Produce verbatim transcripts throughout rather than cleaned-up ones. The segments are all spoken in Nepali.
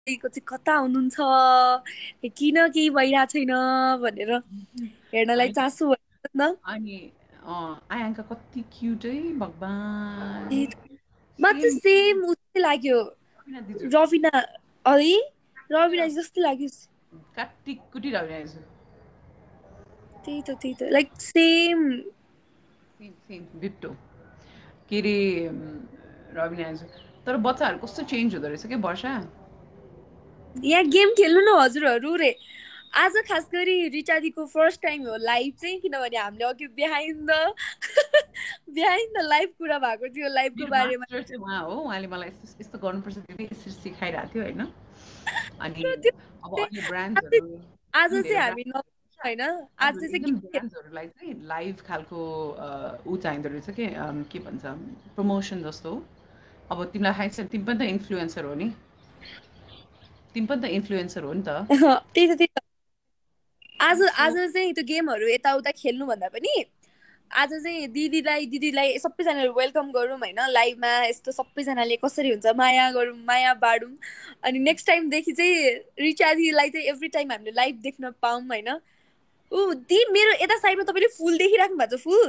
दाइको चाहिँ कता हुनुहुन्छ किन केही भइरहेको छैन भनेर हेर्नलाई होइन चासो भइरहेछ नि त अनि अँ, आयाङ्का कति क्युट है भगवान् त्यही त। म चाहिँ सेम सेम उस्तै लाग्यो रविना दिजु रविना है रविना त्यो जस्तै लाग्यो काटी कुटी रविना दिजु त्यही त त्यही त like same same same ditto के अरे उम्, रविना दिजु तर बच्चाहरू कस्तो चेन्ज हुँदो रहेछ क्या वर्षा यहाँ गेम खेल्नु न हजुरहरू रे आज खास गरी रिचादीको फर्स्ट टाइम हो लाइभ चाहिँ किनभने हामीले अघि behind the behind the live कुरा भएको थियो लाइभको मेरो बारेमा मास्टर चाहिँ उहाँ हो उहाँले मलाई यस्तो यस्तो गर्नुपर्छ दिदी यसरी सिकाइरहेको थियो होइन अनि र त्यो अब चाहिँ अहिले आज ब्रान्ड्सहरू आज एकदम चाहिँ धेरै हामी न ब्रान्ड होइन आज आज चाहिँ एकदम गेम खेल ब्रान्ड्सहरूलाई चाहिँ लाइभ खालको अ, ऊ चाहिँदो रहेछ कि अम, के भन्छ प्रमोसन जस्तो अब तिमीलाई थाहा छ तिमी पनि त इन्फ्लुएन्सर हो नि तिमी पनि त इन्फ्लुएन्सर हो नि त त्यही त त्यही त आज अनि सो आज चाहिँ त्यो गेमहरू यताउता खेल्नुभन्दा पनि आज चाहिँ दिदीलाई दिदीलाई सबैजनाले वेलकम गरौँ होइन लाइभमा यस्तो सबैजनाले कसरी हुन्छ माया गरौँ माया बाँडौँ अनि नेक्स्ट टाइमदेखि चाहिँ रिचा दिदीलाई चाहिँ एभ्री टाइम हामीले लाइभ देख्न पाऊँ होइन ऊ दी मेरो यता साइडमा तपाईँले फुल देखिराख्नु भएको छ फुल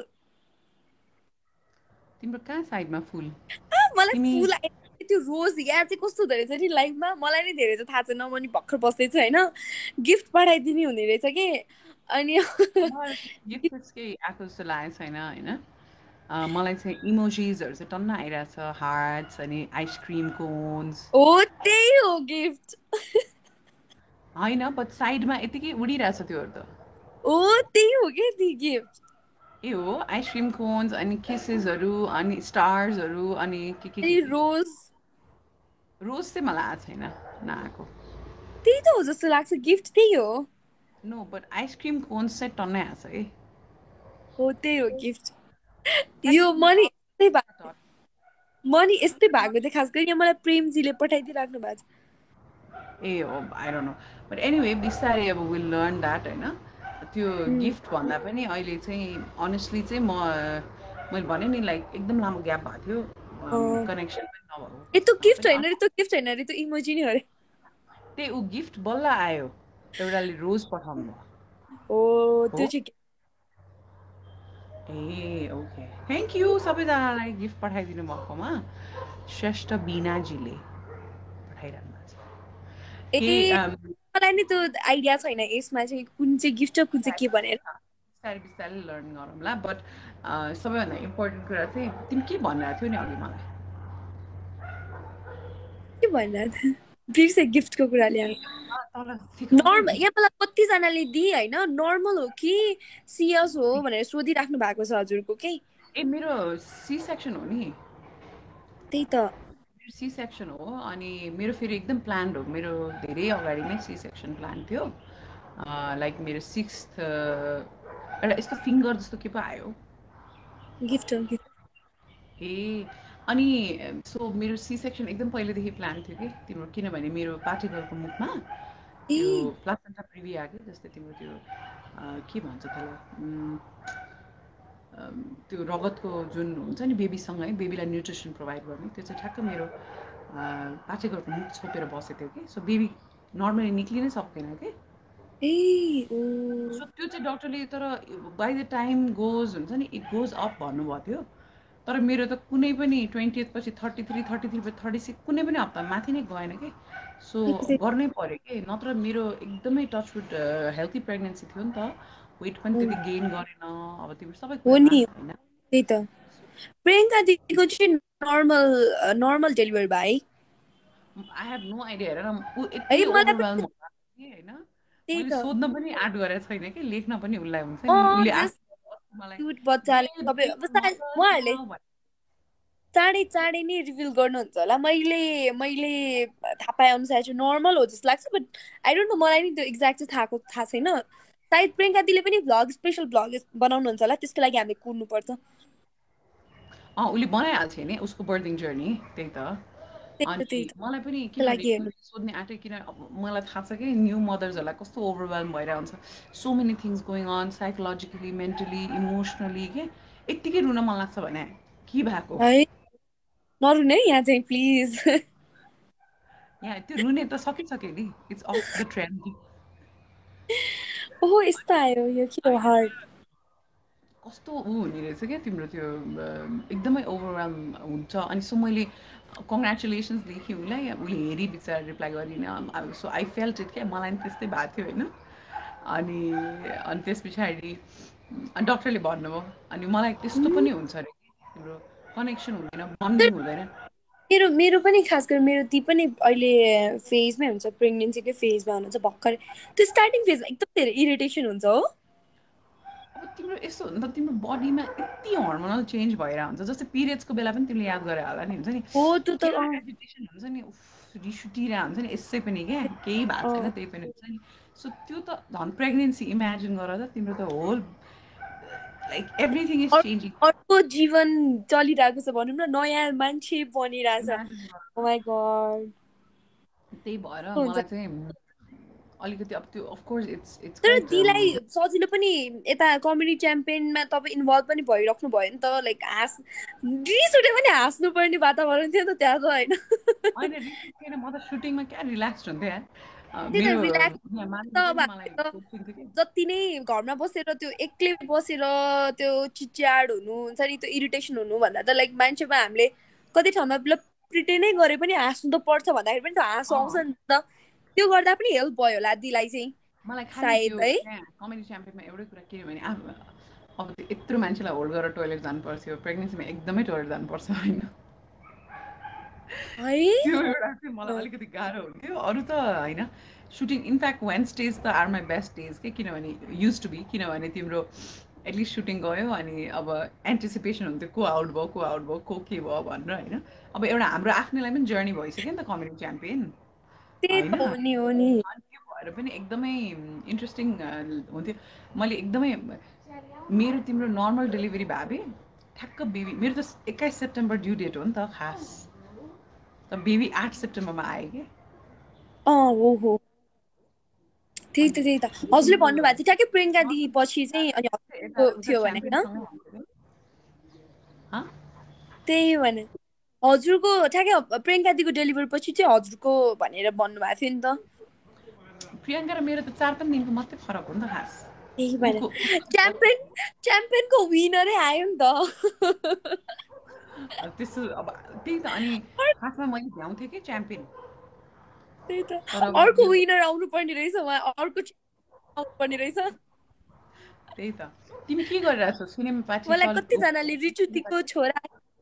तिम्रो कहाँ साइडमा फुल मलाई तिमी फुल त्यो रोज यहाँ चाहिँ कस्तो हुँदो रहेछ नि लाइफमा मलाई नै धेरै चाहिँ थाहा छैन म नि भर्खर बस्दैछु होइन गिफ्ट पठाइदिने हुने रहेछ कि अनि मलाई गिफ्ट सिफ्ट केही आएको जस्तो लागेको छैन होइन अ, मलाई चाहिँ इमोजिजहरू चाहिँ टन्न आइरहेछ हार्ट्स अनि आइसक्रिम कोन्स हो त्यही हो गिफ्ट होइन बट साइडमा यतिकै उडिरहेछ त्योहरू त हो त्यही हो कि ती गिफ्ट ए हो आइसक्रिम कोन्स अनि किसेसहरू अनि स्टार्सहरू अनि के के के अनि के रोज रोज चाहिँ मलाई आएको छैन नआएको त्यही त हो जस्तो लाग्छ गिफ्ट त्यही हो नो बट आइसक्रिम कोन्स चाहिँ टन्नै आएको छ है हो त्यही हो गिफ्ट यो काटिकुटी मनी यस्तै भएको टट मनी यस्तै भएको थियो खास गरी यहाँ मलाई प्रेमजीले पठाइदिइराख्नु भएको छ ए हो I don't know but anyway बिस्तारै अब विल लर्न द्याट होइन त्यो उम्, गिफ्ट भन्दा पनि अहिले चाहिँ अनेस्टली चाहिँ म मैले भने नि लाइक एकदम लामो ग्याप भएको थियो अँ, कनेक्सन पनि नभएको ए त्यो भए गिफ्ट पनि होइन रे अनि त्यो गिफ्ट होइन रे त्यो इमोजी नै हो रे त्यही ऊ गिफ्ट बल्ल आयो एउटाले रोज पठाउनु भयो हो त्यो हो चाहिँ ए ओके थ्याङ्क यू सबैजनालाई गिफ्ट पठाइदिनु भएकोमा श्रेष्ठ बिनाजीले पठाइरहनु भएको छ के ए अम, मलाई नि त्यो आइडिया छैन यसमा चाहिँ कुन चाहिँ गिफ्ट र कुन चाहिँ के भनेर बिस्तारै बिस्तारै लर्न गरौँला बट सबैभन्दा इम्पोर्टेन्ट कुरा चाहिँ तिमी के भनिरहेको थियौ नि अघि मलाई के भन्न बिर्से गिफ्टको कुरा ल्याएर तल सिकाउ न नर्मल गिफ्ट यहाँ मलाई कतिजनाले दिए होइन नर्मल हो कि सिरियस हो भनेर सोधिराख्नु भएको छ हजुरको के ए मेरो सी सेक्सन हो नि त्यही त मेरो सी सेक्सन हो अनि मेरो फेरि एकदम प्लान्ड हो मेरो धेरै अगाडि नै सी सेक्सन प्लान थियो लाइक मेरो सिक्स्थ एउटा यस्तो फिङ्गर जस्तो के पो आयो गिफ्ट हो गिफ्ट ए अनि सो मेरो सी सेक्सन एकदम पहिलेदेखि प्लान थियो कि तिम्रो किनभने मेरो पार्टिकलको मुखमा ए त्यो प्लासेन्टा प्रिभिया के जस्तै तिम्रो त्यो अ, के भन्छ त्यसलाई उम्, अम, त्यो रगतको जुन हुन्छ नि बेबीसँग है बेबीलाई न्युट्रिसन प्रोभाइड गर्ने त्यो चाहिँ ठ्याक्क मेरो पाठेघरको मुख छोपेर बसेको थियो कि सो बेबी नर्मली निक्लिनै सक्दैन कि ए ओ सो त्यो चाहिँ डक्टरले तर बाई द टाइम गोज हुन्छ नि इट गोज अप भन्नुभएको थियो तर मेरो त कुनै पनि ट्वेन्टी एथ पछि थर्टी थ्री थर्टी थ्री पछि थर्टी सिक्स कुनै पनि हप्ता माथि नै गएन कि सो गर्नै पऱ्यो कि नत्र मेरो एकदमै टचवुड हेल्थी प्रेग्नेन्सी थियो नि त वेट पनि त्यति गेन गरेन अब तिम्रो सबै हो कुरामा नि होइन त्यही त प्रियङ्का दिदीको चाहिँ नर्मल नर्मल डेलिभरी भयो आई हेभ नो आइडिया हेर न ऊ है यति है मलाई ओभरवेल्म पनि होला कि होइन त्यही मैले त सोध्न पनि आँट गरेको छैन कि लेख्न पनि उसलाई हुन्छ नि अँ उसले जस्ट आएको मलाई क्युट बच्चाले दे सबै दे अब सायद उहाँहरूले मदर चाँडै चाँडै नै रिभिल गर्नुहुन्छ होला मैले मैले थाहा पाए अनुसार चाहिँ नर्मल हो जस्तो लाग्छ बट आई डोन्ट नो मलाई नि त्यो एक्ज्याक्ट चाहिँ थाहा थाहा छैन सायद प्रियङ्का दिदीले पनि भ्लग स्पेसल भ्लग बनाउनुहुन्छ होला त्यसको लागि हामीले कुर्नुपर्छ अँ उसले बनाइहाल्छ नि उसको बर्दिङ जर्नी त्यही त त्यही त अनि त्यही त मलाई पनि त्यसको किनभने लागि हेर्नु एकचोटि सोध्ने आँटेँ किन अब मलाई थाहा छ कि न्यू मदर्सहरूलाई कस्तो ओभरवेल्म भइरहेको हुन्छ so many things going on psychologically mentally emotionally के यत्तिकै रुन मन लाग्छ भने के भएको है नरुने है यहाँ चाहिँ प्लिज यहाँ त्यो रुने त सकिसक्यो नि, इट्स अफ द ट्रेन्ड। ओहो यस्तो आयो यो के हो हार्ट। कस्तो ऊ हुने रहेछ क्या तिम्रो त्यो अ, एकदमै ओभरवेल्म हुन्छ। अनि सो मैले कङ्ग्रेचुलेसन्स लेखेँ उसलाई, उसले हेरी बिचरा रिप्लाई गरिनँ। सो आई फेल्ट इट क्या, मलाई पनि त्यस्तै भएको थियो होइन। अनि अनि त्यस पछाडि अनि डक्टरले भन्नुभयो, अनि मलाई त्यस्तो पनि हुन्छ अरे तिम्रो कनेक्सन हुँदैन, बन्डिङ हुँदैन। मेरो मेरो पनि खास गरी मेरो ती पनि अहिले फेजमै हुन्छ, प्रेग्नेन्सीकै फेजमा हुनुहुन्छ भर्खर। त्यो स्टार्टिङ फेजमा एकदम धेरै इरिटेसन हुन्छ हो। अब तिम्रो यस्तो हो नि त, तिम्रो बडीमा यति हर्मोनल चेन्ज भएर हुन्छ। जस्तै पिरियड्सको बेला पनि तिमीले याद गरे होला नि, हुन्छ नि हो त्यो त क्या अँ, एजिटेसन हुन्छ नि, उफ रिस उठिरहेको हुन्छ नि, यसै पनि क्या केही भएको छैन अँ। त्यही पनि हुन्छ नि। सो त्यो त झन् प्रेग्नेन्सी इमेजिन गर त, तिम्रो त होल लाइक एभ्रिथिङ इज अर्को चेन्जिङ। अर्को जीवन चलिरहेको छ भनौँ न, नयाँ मान्छे बनिरहेछ। इमेजिन गर। Oh my god. त्यही भएर हुन्छ। मलाई चाहिँ अलिकति अब त्यो अफकोर्स इट्स इट्स तर क्वाइट दिलाई सजिलो पनि यता कमेडी च्याम्पियनमा तपाईँ इन्भल्भ पनि भइराख्नु भयो नि त, लाइक हाँस रिस उठ्यो भने हाँस्नु पर्ने वातावरण थियो नि त त्यहाँ त होइन। होइन रिस उठेन, म त सुटिङमा क्या रिल्याक्स हुन्थेँ यार। अ, त्यही त मेरो रिल्याक्स यहाँ त मान्छे अब पनि मलाई हामीले त सोध्थ्यो कि जति नै घरमा बसेर त्यो एक्लै बसेर त्यो चिच्याड हुनु हुन्छ नि, त्यो इरिटेसन हुनु भन्दा त लाइक मान्छेमा हामीले कति ठाउँमा मतलब प्रिटेन्डै गरे पनि हाँस्नु त पर्छ भन्दाखेरि पनि त हाँसो आउँछ अँ नि त। त्यो गर्दा पनि हेल्प भयो होला दिलाई चाहिँ मलाई खालि सायद त्यो है। त्यहाँ कमेडी च्याम्पियनमा एउटै कुरा के भने अब अब त्यो यत्रो मान्छेलाई होल्ड गरेर टोइलेट जानु पर्थ्यो, प्रेग्नेन्सीमा एकदमै टोइलेट जानुपर्छ होइन। है त्यो एउटा चाहिँ मलाई अलिकति गाह्रो हुन्थ्यो, अरू त होइन। सुटिङ इनफ्याक्ट वेन्सडेज त आर माई बेस्ट डेज के, किनभने युज टु बी, किनभने तिम्रो एटलिस्ट सुटिङ गयो अनि अब एन्टिसिपेसन हुन्थ्यो को आउट भयो को आउट भयो को के भयो भनेर होइन। अब एउटा हाम्रो आफ्नोलाई पनि जर्नी भइसक्यो नि त कमेडी च्याम्पियन त्यही होइन। त हो नि हो नि। अनि त्यो भएर पनि एकदमै इन्ट्रेस्टिङ हुन्थ्यो। मैले एकदमै मेरो तिम्रो नर्मल डेलिभरी भए भए ठ्याक्क बेबी मेरो त एक्काइस सेप्टेम्बर ड्यु डेट हो नि त खास, त बेबी आठ सेप्टेम्बरमा आयो कि। अँ हो हो त्यही त अनि त्यही त हजुरले तिम्रो भन्नुभएको थियो ट्याक्कै प्रियङ्का दिदी पछि चाहिँ अनि यता हजुरको उता थियो भने होइन। च्याम्पियनसँगै हुन्थ्यो हँ। त्यही भने हजुरको ठ्याक्कै प्रियङ्का दिदीको डेलिभरी पछि चाहिँ हजुरको भनेर भन्नुभएको थियो नि त। प्रियङ्का र मेरो त चार पाँच दिनको मात्रै फरक हो नि त खास। त्यही भएर उसको च्याम्पियन च्याम्पियनको विनरै आयो नि त। त्यस्तो अब त्यही त। अनि खासमा मैले भ्याउँथेँ कि च्याम्पियन, त्यही त तर अब अर्को यो विनर आउनु पर्ने रहेछ, उहाँ अर्को आउनु पर्ने रहेछ। त्यही त। तिमी के गरिरहेछौ सिनेमा पाठी मलाई चल कतिजनाले रिचुतीको छोरा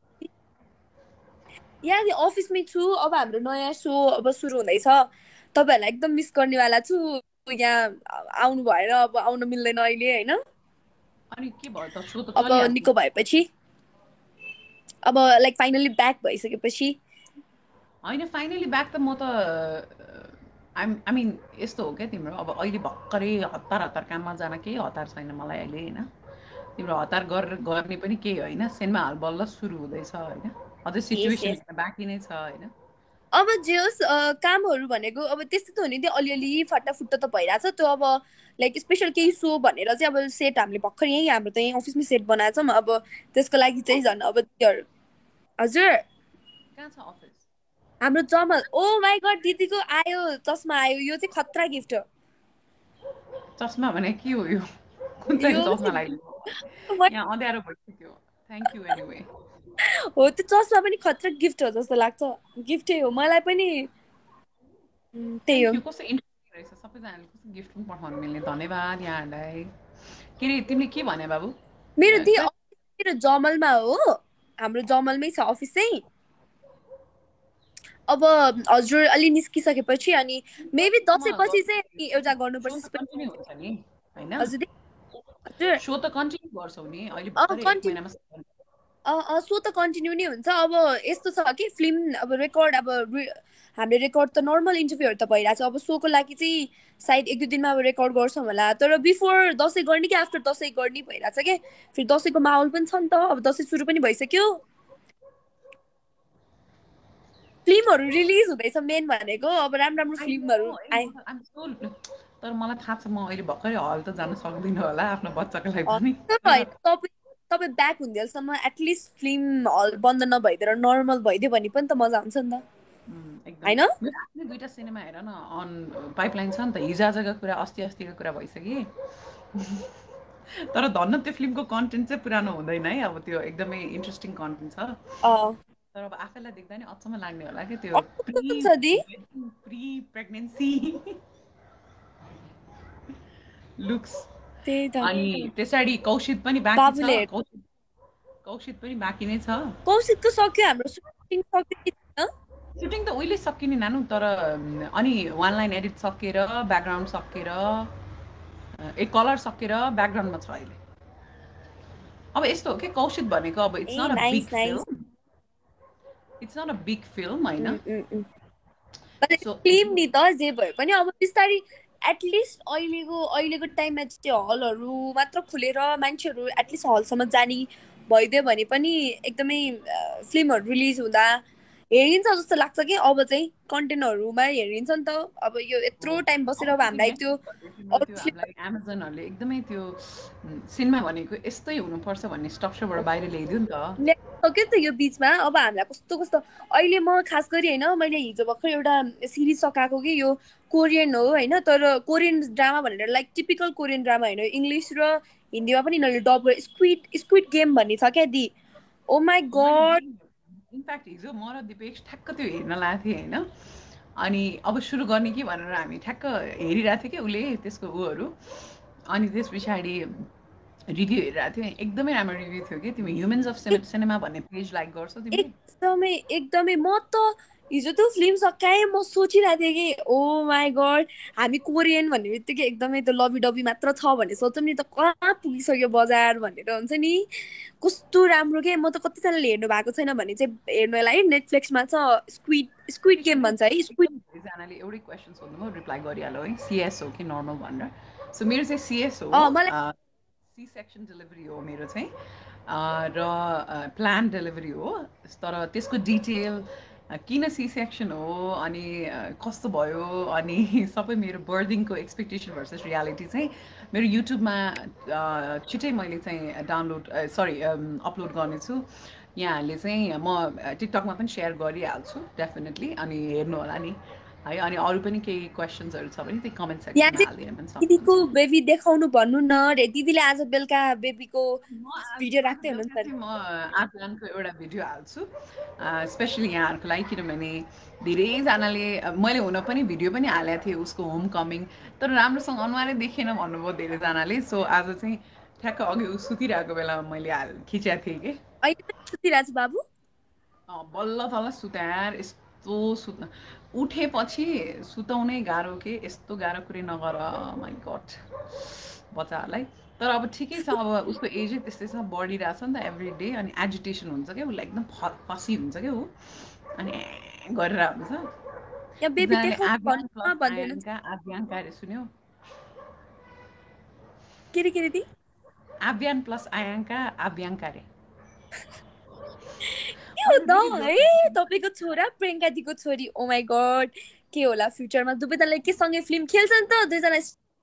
यहाँ अफिसमै छु। अब हाम्रो नयाँ सो अब सुरु हुँदैछ, तपाईँहरूलाई एकदम मिस गर्नेवाला छु। यहाँ आउनु भएर अब आउनु मिल्दैन अहिले होइन। अनि के भयो त, सो त अब चलिहाल्छ। निको भएपछि अब लाइक फाइनली ब्याक भइसकेपछि होइन फाइनली ब्याक त म त आइ आई मिन यस्तो हो क्या तिम्रो, अब अहिले भर्खरै हतार हतार काममा जान केही हतार छैन मलाई अहिले होइन। तिम्रो हतार गरेर गर्ने पनि केही होइन, सेनमा हाल बल्ल सुरु हुँदैछ होइन, अझै यस सिचुएसन यस बाँकी नै छ होइन। अब जे होस् अ, कामहरू भनेको अब त्यस्तो त हुने थियो, अलिअलि फाटाफुट्टा त भइरहेछ त्यो। अब लाइक स्पेसल केही सो भनेर चाहिँ अब सेट हामीले भर्खर यहीँ हाम्रो त यहीँ अफिसमै सेट बनाएको छौँ। अब त्यसको लागि चाहिँ झन् अब त्योहरू हजुर कहाँ छ अफिस? हाम्रो जमल ओ माई गड दिदीको आयो चस्मा आयो, यो चाहिँ खतरा गिफ्ट हो। चस्मा भने के हो यो, कुन चाहिँ यो चस्मा चाहिँ लगाइदिनु, यहाँ अँध्यारो भइसक्यो। Thank you anyway. हो त्यो चस्मा पनि खतरा गिफ्ट हो जस्तो लाग्छ, गिफ्टै हो मलाई पनि। उम्, त्यही हो। थ्याङ्क यू, कस्तो इन्ट्रेस्टिङ रहेछ, सबैजनाले कस्तो गिफ्ट पनि पठाउनु मिल्ने, धन्यवाद यहाँहरूलाई। के अरे तिमीले के भने बाबु? मेरो दी कहाँ? अफिस मेरो जमलमा हो, हाम्रो जमलमै छ अफिस चाहिँ। अब हजुर अलि निस्किसकेपछि अनि मेबी दसैँ पछि चाहिँ अनि एउटा सो गर्नुपर्छ त स्पेसल। कन्टिन्यू हुन्छ नि होइन, हजुर हजुर सो त कन्टिन्यू गर्छौ नि अहिले अँ भर्खरै एक कन्टिन्यू महिनामा। अँ अँ सो त कन्टिन्यू नै हुन्छ। अब यस्तो छ कि फिल्म अब रेकर्ड अब रि- हामीले रेकर्ड त नर्मल इन्टरभ्यूहरू त भइरहेको छ, अब सोको लागि चाहिँ सायद एक दुई दिनमा अब रेकर्ड गर्छौँ होला। तर बिफोर दसैँ गर्ने कि आफ्टर दसैँ गर्ने भइरहेछ क्या, फेरि दसैँको माहौल पनि छ नि त, अब दसैँ सुरु पनि भइसक्यो। फिल्महरू रिलिज हुँदैछ मेन भनेको, अब राम्रो राम्रो आई फिल्महरू नो, ए आए। म त आइम सो, तर मलाई थाहा छ म अहिले भर्खरै हल त जान सक्दिनँ होला आफ्नो बच्चाको लागि अँ, पनि, तर तर होइन तपाईँ तपाईँ ब्याक हुन्जेलसम्म एटलिस्ट फिल्म हल बन्द नभइदिएर नर्मल भइदियो भने पनि त मजा हुन्छ नि त। एकदमै मेरो आफ्नै दुईवटा सिनेमा हेर न अन पाइपलाइन छ नि त हिजो आजको कुरा अस्ति अस्तिको कुरा भइसक्यो तर धन्न त्यो फिल्मको कन्टेन्ट चाहिँ पुरानो हुँदैन है अब त्यो एकदमै इन्ट्रेस्टिङ कन्टेन्ट छ तर अब आफैलाई देख्दा नि अचम्म लाग्ने होला कि त्यो प्री प्री प्रेग्नेन्सी लुक्स अनि त्यसरी कौशिक पनि बाँकी छ कौशिक कौशिक पनि बाँकी नै छ कौशिकको सक्यो हाम्रो सुटिङ सक्यो सुटिङ त उहिले सकिने नानु तर अनि वान लाइन एडिट सकेर ब्याकग्राउन्ड सकेर एक कलर सकेर ब्याकग्राउन्डमा छ अहिले अब यस्तो हो कि कौशिक भनेको अब it's not a big film it's not a big film हैन फिल्म नि त जे भए पनि अब बिस्तारै एटलिस्ट अहिलेको अहिलेको टाइममा चाहिँ हलहरू मात्र खुलेर मान्छेहरू एटलिस्ट हलसम्म जाने भइदियो भने पनि एकदमै फिल्महरू रिलिज हुँदा हेरिन्छ जस्तो लाग्छ कि अब चाहिँ कन्टेन्टहरूमा हेरिन्छ नि त अब यो यत्रो टाइम बसेर अब हामीलाई त्यो एमाजोनहरूले एकदमै त्यो सिनेमा भनेको यस्तै हुनुपर्छ भन्ने स्ट्रक्चरबाट बाहिर ल्याइदियो नि त ल्याइसक्यो नि त यो बिचमा अब हामीलाई कस्तो कस्तो अहिले म खास गरी होइन मैले हिजो भर्खर एउटा सिरिज सकाएको कि यो कोरियन हो होइन तर कोरियन ड्रामा भनेर लाइक टिपिकल कोरियन ड्रामा होइन इङ्ग्लिस र हिन्दीमा पनि यिनीहरूले डब स्क्विड स्क्विड गेम भन्ने छ क्या दि ओ माई गड इनफ्याक्ट हिजो म र दिपेश ठ्याक्क त्यो हेर्न लागेको थिएँ होइन अनि अब सुरु गर्ने कि भनेर हामी ठ्याक्क हेरिरहेको थियो कि उसले त्यसको उहरू अनि त्यस पछाडि रिभ्यू हेरिरहेको थियो एकदमै राम्रो रिभ्यू थियो कि तिमी ह्युमन्स अफ सिनेमा भन्ने पेज लाइक गर्छौ तिमी एकदमै एकदमै म त हिजो त्यो फिल्म सकाएँ म सोचिरहेको थिएँ कि ओ माई गड हामी कोरियन भन्ने बित्तिकै एकदमै त्यो लभी डबी मात्र छ भन्ने सोचौँ नि त कहाँ पुगिसक्यो बजार भनेर हुन्छ नि कस्तो राम्रो के म त कतिजनाले हेर्नु भएको छैन भने चाहिँ हेर्नुलाई नेटफ्लिक्समा छ स्क्विड स्क्विड गेम भन्छ है स्क्विड एकजनाले एउटै क्वेसन सोध्नु म रिप्लाई गरिहाल्यो है सिएस हो कि नर्मल भनेर सो मेरो चाहिँ सिएस हो सी सेक्सन डेलिभरी हो मेरो चाहिँ र प्लान डेलिभरी हो तर त्यसको डिटेल किन सी सेक्सन हो अनि कस्तो भयो अनि सबै मेरो बर्दिङको एक्सपेक्टेसन भर्सेस रियालिटी चाहिँ मेरो युट्युबमा छिटै मैले चाहिँ डाउनलोड सरी अपलोड गर्नेछु यहाँहरूले चाहिँ म टिकटकमा पनि सेयर गरिहाल्छु डेफिनेटली अनि हेर्नु होला नि है अनि अरू पनि केही क्वेसन्सहरू छ भने त्यही कमेन्ट सेक्सनमा हालिदिनु पनि सक्नुहुन्छ दिदीको बेबी देखाउनु भन्नु न रे दिदीले आज बेलुका बेबीको भिडियो राख्दै हुनुहुन्छ म आफलानको एउटा भिडियो हाल्छु स्पेसली यहाँहरूको लागि किनभने धेरैजनाले मैले हुन पनि भिडियो पनि हालेको थिएँ उसको होम कमिङ तर राम्रोसँग अनुहारै देखेन भन्नुभयो धेरैजनाले सो आज चाहिँ ठ्याक्क अघि ऊ सुतिरहेको बेलामा मैले हाल खिचेको थिएँ कि अहिले सुतिरहेको छु बाबु बल्ल तल सुताएर यस्तो सुत उठेपछि सुताउनै गाह्रो के यस्तो गाह्रो कुरै नगर माइ गड बच्चाहरूलाई तर अब ठिकै छ अब उसको एजै त्यस्तै छ बढिरहेछ नि त एभ्री डे अनि एजिटेसन हुन्छ क्या उसलाई एकदम फसी हुन्छ क्या ऊ अनि गरेर हुन्छ आभ्याङ्का अरे सुन्यो के रे के रे दी आभ्यान प्लस आयाङ्का आभ्याङ्का रे है तपाईँको छोरा प्रियङ्का दिको छोरी ओ माई गड के होला फ्युचरमा दुवैजनाले के सँगै फिल्म खेल्छ नि त दुईजना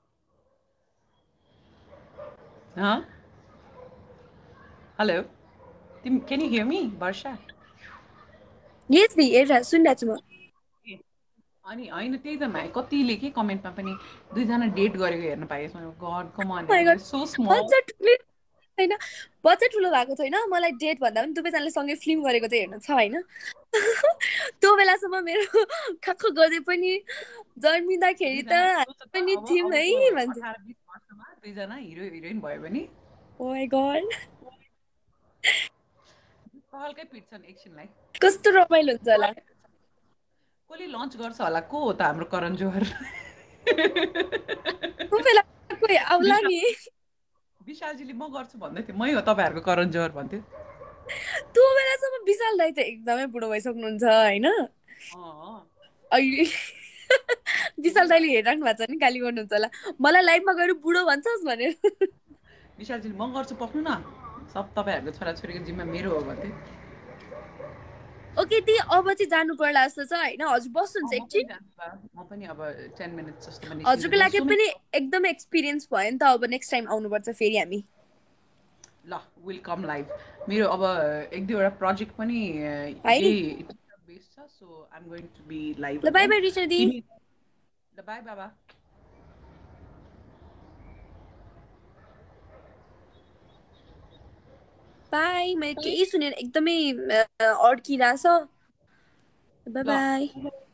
हेलो तिमी can you hear me Varsha yes दी हेर सुनिरहेको छु म अनि होइन त्यही त भाइ कतिले के कमेन्टमा पनि दुईजना डेट गरेको हेर्न पाएँ god come on so small होइन बच्चा ठुलो भएको छैन मलाई डेट भन्दा पनि दुवैजनाले सँगै फिल्म गरेको चाहिँ हेर्नु छ होइन त्यो बेलासम्म मेरो खाखो गर्दै पनि जन्मिँदाखेरि त पनि थियौँ है भन्छ दुईजना हिरो हिरोइन भयो भने ओ माई गड हल्कै पिट्छन् एकछिनलाई कस्तो रमाइलो हुन्छ होला कसले लन्च गर्छ होला को हो त हाम्रो करण जोहर को बेला कोही आउला नि विशालजीले म गर्छु भन्दै थियो मै हो तपाईँहरूको करण जोहर भन्थ्यो त्यो बेलासम्म विशाल दाइ त एकदमै बुढो भइसक्नुहुन्छ होइन अहिले विशाल दाइले हेरिराख्नु भएको छ नि गाली गर्नुहुन्छ होला मलाई लाइफमा गएर बुढो भन्छस् भनेर विशालजीले म गर्छु पक्नु न सब तपाईँहरूको छोराछोरीको जिम्मा मेरो हो भन्थ्यो ओके दी अब चाहिँ जानु पर्ला जस्तो छ होइन हजुर बस्नुहुन्छ एकछिन म पनि अब टेन मिनट जस्तो पनि हजुरको लागि पनि एकदम एक्सपिरियन्स भयो नि त अब नेक्स्ट टाइम आउनुपर्छ फेरि हामी ल वेलकम लाइभ मेरो अब एक दुईवटा प्रोजेक्ट पनि यही बेस छ छ so I am going to be live ल बाई बाई रिचा दी ल बाई बाबा बाई मैले केही सुनेन एकदमै अड्किरहेछ बाई बाई